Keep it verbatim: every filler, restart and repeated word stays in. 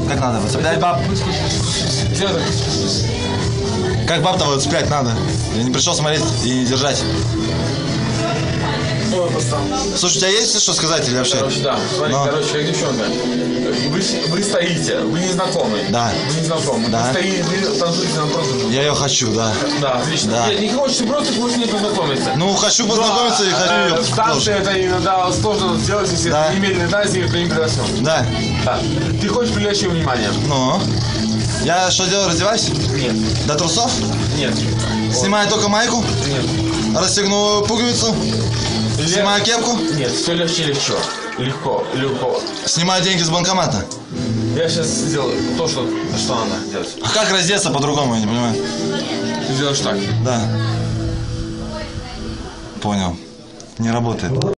Как надо? Выцеплять баб? Как баб-то выцеплять надо? Я не пришел смотреть и держать. Слушай, у тебя есть что сказать или вообще? Короче, да. Смотри, Но... короче, как девчонка. Вы, вы стоите, вы не знакомы. Да. Вы не знакомы. Да. Вы стоите, вы танцуете напротив. Я ее хочу, да. Да, отлично. Да. Нет, не хочешь, просто хочешь не познакомиться. Ну, хочу познакомиться Но, и хочу ее. В танце это иногда сложно сделать, если да. не имели да, если никто не пригласил. Да. Да. Ты хочешь привлечь ее внимание? Ну. Я что делаю, раздеваюсь? Нет. До трусов? Нет. Снимаю только майку? Нет. Расстегну пуговицу? Лег... Снимаю кепку? Нет, все легче легче. Легко, легко. Снимаю деньги с банкомата? Я сейчас сделаю то, что, что надо делать. А как раздеться по-другому, я не понимаю. Ты сделаешь так? Да. Понял. Не работает.